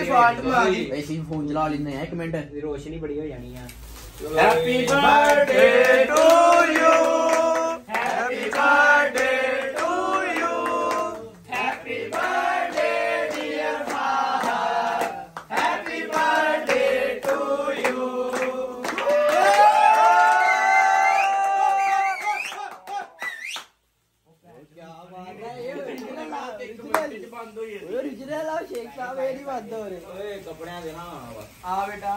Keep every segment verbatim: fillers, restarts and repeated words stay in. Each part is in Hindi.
ऐसे ही फोन चला लेने हैं एक मिनट रोशनी बड़ी हो जानी है। Happy birthday to you, happy birthday to you, happy birthday dear father, happy birthday to you. Original आओ शेख साहब ये नहीं बंद हो रहे। ओए कपड़े देना आ बेटा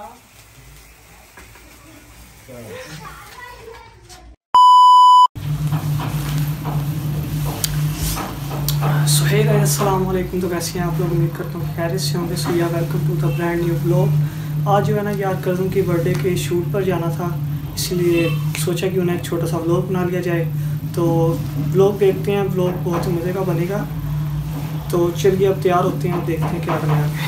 सो हे गाइस अस्सलाम वालेकुम। तो कैसे हैं आप लोग? उम्मीद करता हूँ खैरियत से होंगे। सो या welcome to the brand new blog. आज जो है ना यार कज़न की बर्थडे के शूट पर जाना था, इसलिए सोचा कि उन्हें एक छोटा सा ब्लॉग बना लिया जाए। तो ब्लॉग देखते हैं, ब्लॉग बहुत ही मज़े का बनेगा। तो चलिए अब तैयार होते हैं, देखते हैं क्या करना है।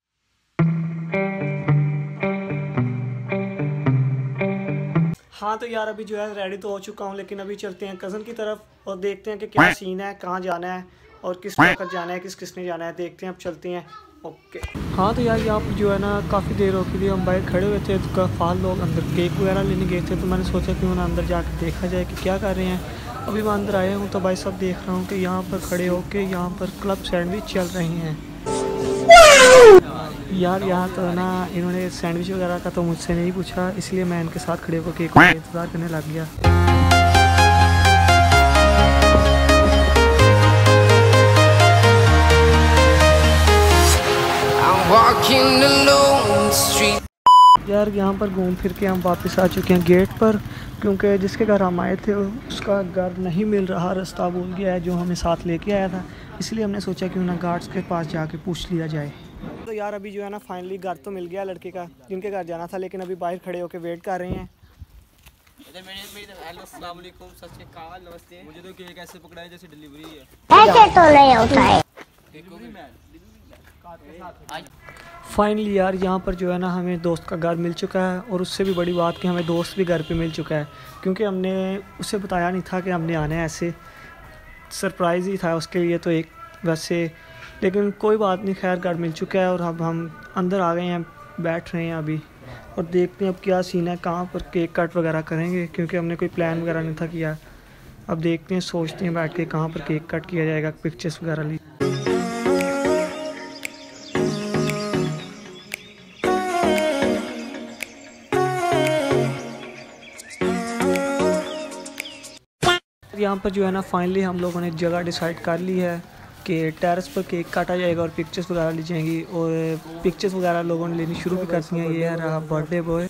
हाँ तो यार अभी जो है रेडी तो हो चुका हूँ, लेकिन अभी चलते हैं कज़न की तरफ और देखते हैं कि क्या सीन है, कहाँ जाना है और किस वक्त जाना है, किस किसने जाना है, देखते हैं। अब चलते हैं। ओके। हाँ तो यार यहाँ पर जो है ना काफ़ी देर हो गई, हम बाहर खड़े हुए थे तो काफ़ी लोग अंदर केक वगैरह लेने गए थे। तो मैंने सोचा कि उन्हें अंदर जाकर देखा जाए कि क्या कर रहे हैं। अभी मैं अंदर आया हूँ तो भाई सब देख रहा हूँ कि यहाँ पर खड़े होकर यहाँ पर क्लब सैंडविच चल रहे हैं। यार यहाँ तो ना इन्होंने सैंडविच वगैरह का तो मुझसे नहीं पूछा, इसलिए मैं इनके साथ खड़े होकर केक का इंतज़ार करने लग गया। यार यहाँ पर घूम फिर के हम वापस आ चुके हैं गेट पर, क्योंकि जिसके घर हम आए थे उसका घर नहीं मिल रहा, रास्ता भूल गया है जो हमें साथ लेके आया था। इसलिए हमने सोचा कि उन्हें गार्ड्स के पास जाके पूछ लिया जाए। तो यार अभी जो है ना फाइनली घर तो मिल गया लड़के का जिनके घर जाना था, लेकिन अभी बाहर खड़े होकर वेट कर रहे हैं। हेलो अस्सलाम वालेकुम, सत श्री अकाल, नमस्ते। मुझे तो केक ऐसे पकड़ा है जैसे डिलीवरी है। ऐसे तो नहीं होता है। फाइनली यार यहाँ पर जो है ना हमें दोस्त का घर मिल चुका है, और उससे भी बड़ी बात कि हमें दोस्त भी घर पे मिल चुका है, क्योंकि हमने उसे बताया नहीं था कि हमने आना है, ऐसे सरप्राइज़ ही था उसके लिए तो एक वैसे। लेकिन कोई बात नहीं, खैर घर मिल चुका है और अब हम अंदर आ गए हैं, बैठ रहे हैं अभी और देखते हैं अब क्या सीन है, कहाँ पर केक कट वगैरह करेंगे, क्योंकि हमने कोई प्लान वगैरह नहीं था किया। अब देखते हैं, सोचते हैं बैठ के कहाँ पर केक कट किया जाएगा, पिक्चर्स वगैरह ली। यहाँ पर जो है ना फाइनली हम लोगों ने जगह डिसाइड कर ली है कि टेरेस पर केक काटा जाएगा और पिक्चर्स वगैरह ली जाएंगी, और पिक्चर्स वगैरह लोगों ने लेनी शुरू भी कर दी हैं। ये है रहा बर्थडे बॉय।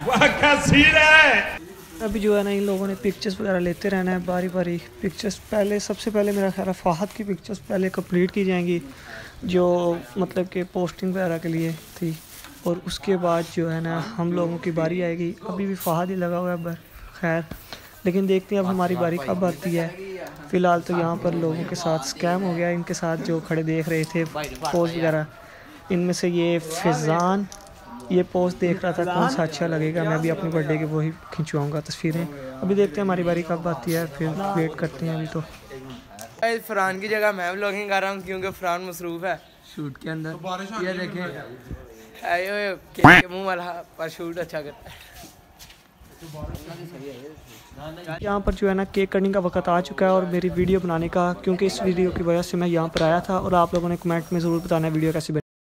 अभी जो है ना इन लोगों ने पिक्चर्स वगैरह लेते रहना है बारी बारी। पिक्चर्स पहले सबसे पहले मेरा ख्याल है फ़ाहद की पिक्चर्स पहले कंप्लीट की जाएंगी, जो मतलब कि पोस्टिंग वगैरह के लिए थी, और उसके बाद जो है ना हम लोगों की बारी आएगी। अभी भी फ़ाहद ही लगा हुआ है, खैर लेकिन देखते हैं अब हमारी बारी कब आती है। फ़िलहाल तो यहाँ पर लोगों के साथ स्कैम हो गया, इनके साथ जो खड़े देख रहे थे पोज वगैरह, इनमें से ये फिजान ये पोज देख रहा था कौन सा अच्छा लगेगा, मैं भी अपने बर्थडे के वही खिंचवाऊँगा तस्वीरें। अभी देखते हैं हमारी बारी कब आती है, फिर वेट करते हैं। अभी तो फरहान की जगह मैं व्लॉगिंग कर रहा हूँ, क्योंकि फरहान मसरूफ़ है शूट के अंदर। ये देखें मुँह वाला पर शूट अच्छा करता है। यहाँ पर जो है ना केक कटिंग का वक्त आ चुका है और मेरी वीडियो बनाने का, क्योंकि इस वीडियो की वजह से मैं यहाँ पर आया था। और आप लोगों ने कमेंट में ज़रूर बताना वीडियो कैसी बनी।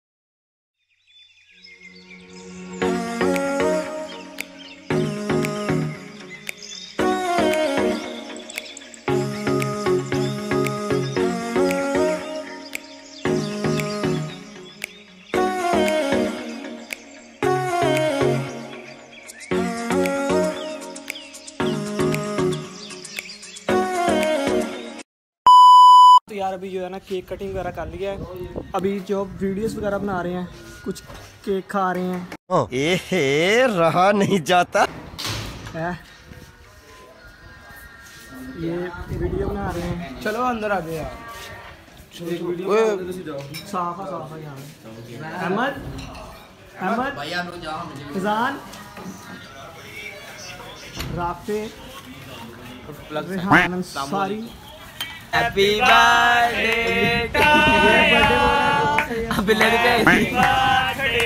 तो यार अभी जो है ना केक कटिंग वगैरह कर लिया है, अभी जो वीडियोस वगैरह बना रहे हैं, कुछ केक खा रहे हैं। ए हे रहा नहीं जाता है ये वीडियो बना रहे हैं। चलो अंदर आ गए यार। साफा साफा यहाँ Ahmed Ahmed Faizan Rafay Rehan Ansari happy birthday to you. अभी लगता है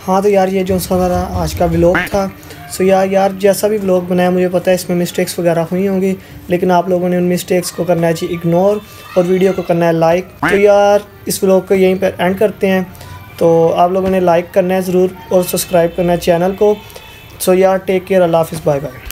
हाँ तो यार ये जो हमारा आज का व्लॉग था, सो यार यार जैसा भी व्लॉग बनाया मुझे पता है इसमें मिस्टेक्स वगैरह हुई होंगी, लेकिन आप लोगों ने उन मिस्टेक्स को करना है जी इग्नोर और वीडियो को करना है लाइक। तो यार इस व्लॉग को यहीं पर एंड करते हैं। तो आप लोगों ने लाइक करना है ज़रूर और सब्सक्राइब करना है चैनल को। सो यार टेक केयर, अल्लाह हाफिज़, बाय बाय।